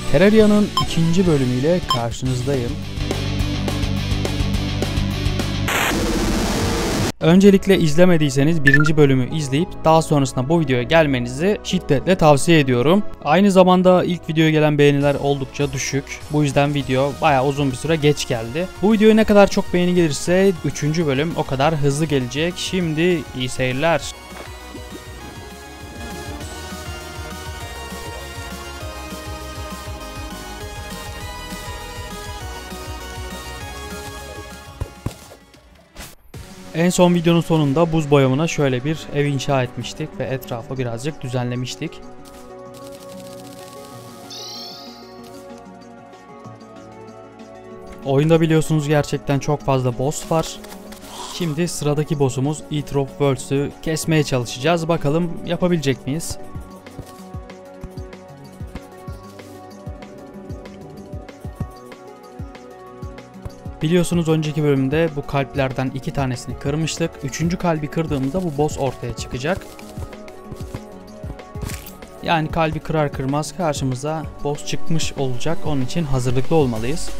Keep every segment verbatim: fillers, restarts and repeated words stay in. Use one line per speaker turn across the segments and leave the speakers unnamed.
Terraria'nın ikinci bölümüyle karşınızdayım. Öncelikle izlemediyseniz birinci bölümü izleyip daha sonrasında bu videoya gelmenizi şiddetle tavsiye ediyorum. Aynı zamanda ilk videoya gelen beğeniler oldukça düşük. Bu yüzden video bayağı uzun bir süre geç geldi. Bu videoya ne kadar çok beğeni gelirse üçüncü bölüm o kadar hızlı gelecek. Şimdi iyi seyirler. En son videonun sonunda buz boyamına şöyle bir ev inşa etmiştik ve etrafı birazcık düzenlemiştik. Oyunda biliyorsunuz gerçekten çok fazla boss var. Şimdi sıradaki boss'umuz Eater of Worlds'ü kesmeye çalışacağız. Bakalım yapabilecek miyiz? Biliyorsunuz önceki bölümde bu kalplerden iki tanesini kırmıştık. Üçüncü kalbi kırdığımızda bu boss ortaya çıkacak. Yani kalbi kırar kırmaz karşımıza boss çıkmış olacak. Onun için hazırlıklı olmalıyız.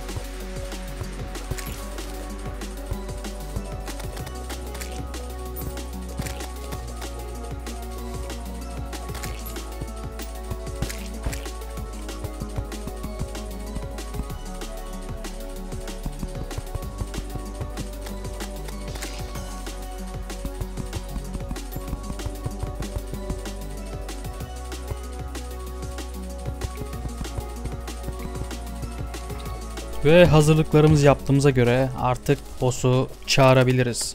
Ve hazırlıklarımızı yaptığımıza göre artık boss'u çağırabiliriz.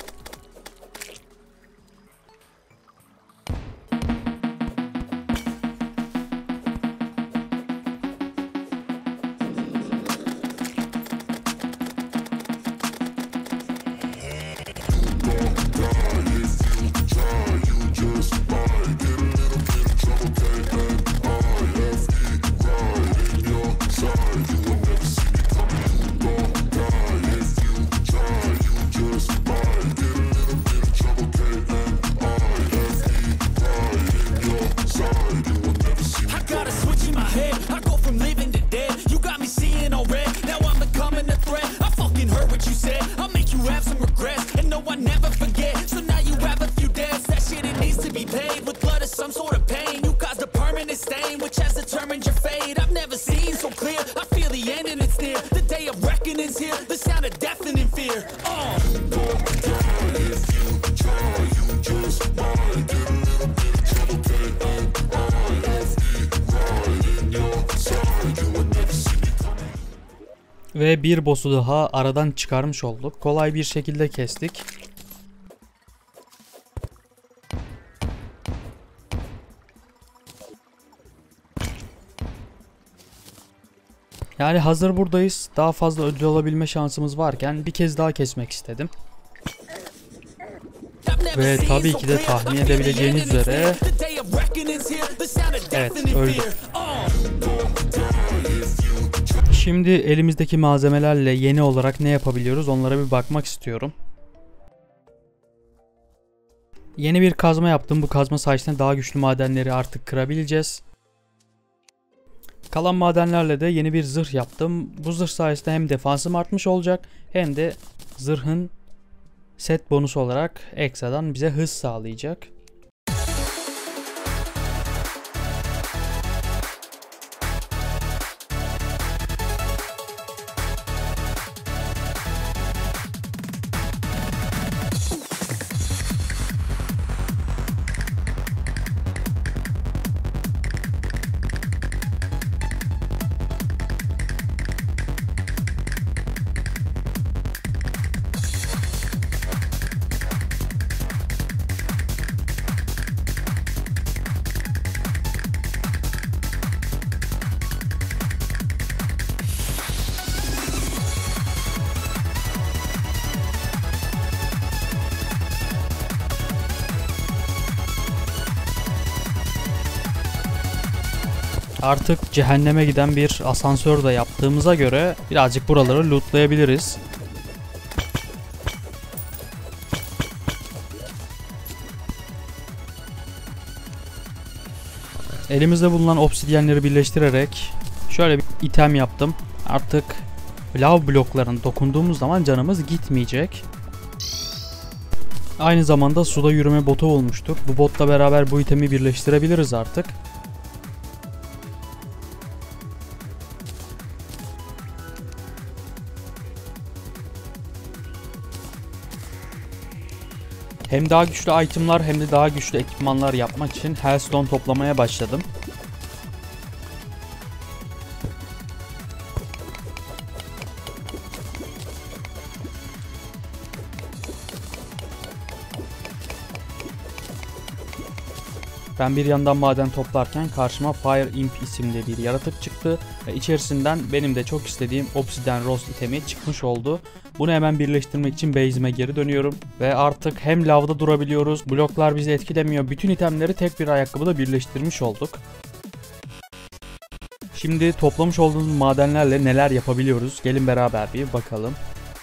Ve bir boss'u daha aradan çıkarmış olduk. Kolay bir şekilde kestik. Yani hazır buradayız. Daha fazla ödül alabilme şansımız varken bir kez daha kesmek istedim. Ve tabii ki de tahmin edebileceğiniz üzere evet öldü. Şimdi elimizdeki malzemelerle yeni olarak ne yapabiliyoruz onlara bir bakmak istiyorum. Yeni bir kazma yaptım. Bu kazma sayesinde daha güçlü madenleri artık kırabileceğiz. Kalan madenlerle de yeni bir zırh yaptım. Bu zırh sayesinde hem defansım artmış olacak hem de zırhın set bonusu olarak ekstradan bize hız sağlayacak. Artık cehenneme giden bir asansör de yaptığımıza göre birazcık buraları lootlayabiliriz. Elimizde bulunan obsidyenleri birleştirerek Şöyle bir item yaptım. Artık lav bloklarına dokunduğumuz zaman canımız gitmeyecek. Aynı zamanda suda yürüme botu olmuştur. Bu botla beraber bu itemi birleştirebiliriz artık. Hem daha güçlü itemlar hem de daha güçlü ekipmanlar yapmak için Hellstone toplamaya başladım. Ben bir yandan maden toplarken karşıma Fire Imp isimli bir yaratık çıktı ve içerisinden benim de çok istediğim Obsidian Rose itemi çıkmış oldu. Bunu hemen birleştirmek için base'ime geri dönüyorum ve artık hem lavda durabiliyoruz, bloklar bizi etkilemiyor, bütün itemleri tek bir ayakkabıda birleştirmiş olduk. Şimdi toplamış olduğumuz madenlerle neler yapabiliyoruz? Gelin beraber bir bakalım.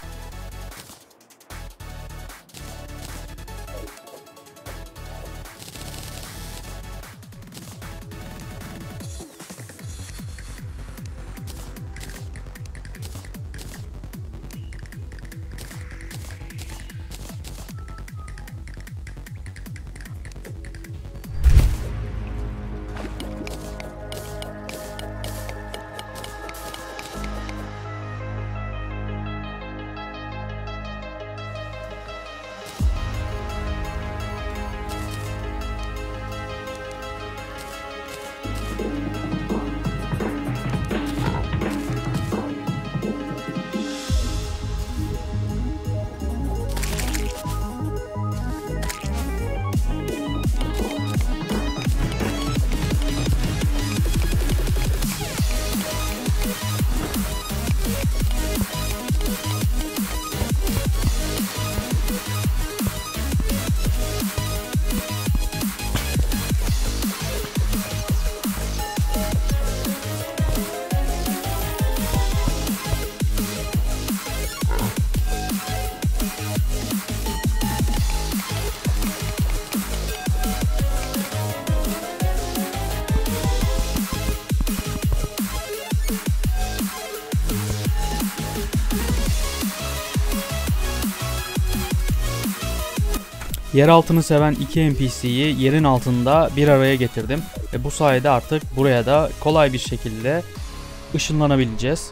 Yer altını seven iki N P C'yi yerin altında bir araya getirdim ve bu sayede artık buraya da kolay bir şekilde ışınlanabileceğiz.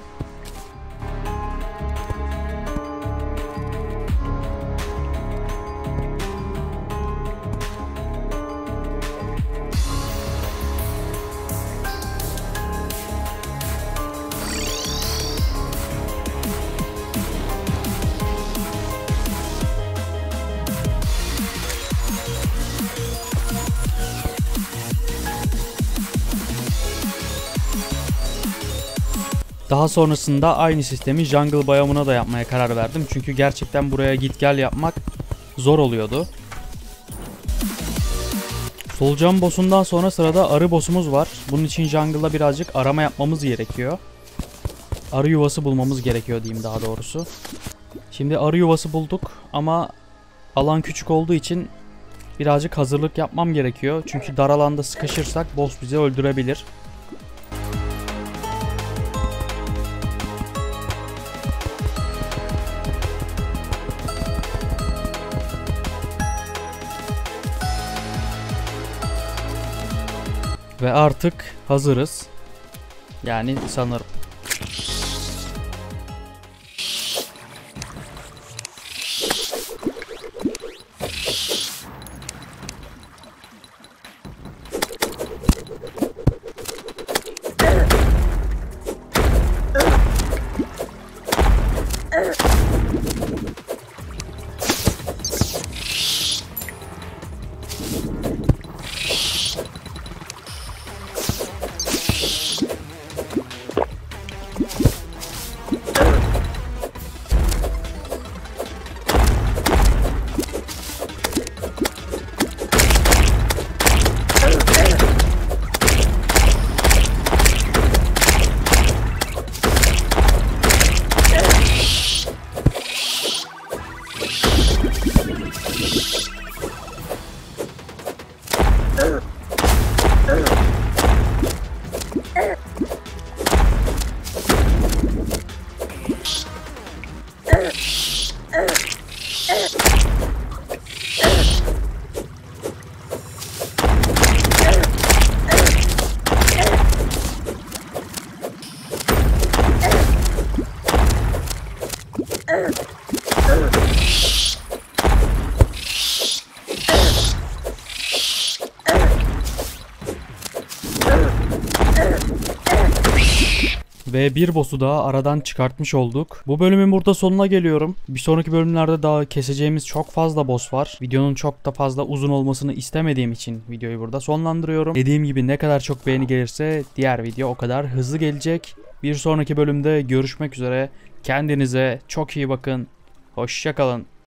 Daha sonrasında aynı sistemi jungle biyomuna da yapmaya karar verdim. Çünkü gerçekten buraya git gel yapmak zor oluyordu. Solucan boss'undan sonra sırada arı boss'umuz var. Bunun için jungle'da birazcık arama yapmamız gerekiyor. Arı yuvası bulmamız gerekiyor diyeyim daha doğrusu. Şimdi arı yuvası bulduk ama alan küçük olduğu için birazcık hazırlık yapmam gerekiyor. Çünkü dar alanda sıkışırsak boss bizi öldürebilir. Ve artık hazırız. Yani sanırım. Ve bir boss'u daha aradan çıkartmış olduk. Bu bölümün burada sonuna geliyorum. Bir sonraki bölümlerde daha keseceğimiz çok fazla boss var. Videonun çok da fazla uzun olmasını istemediğim için videoyu burada sonlandırıyorum. Dediğim gibi ne kadar çok beğeni gelirse diğer video o kadar hızlı gelecek. Bir sonraki bölümde görüşmek üzere. Kendinize çok iyi bakın. Hoşça kalın.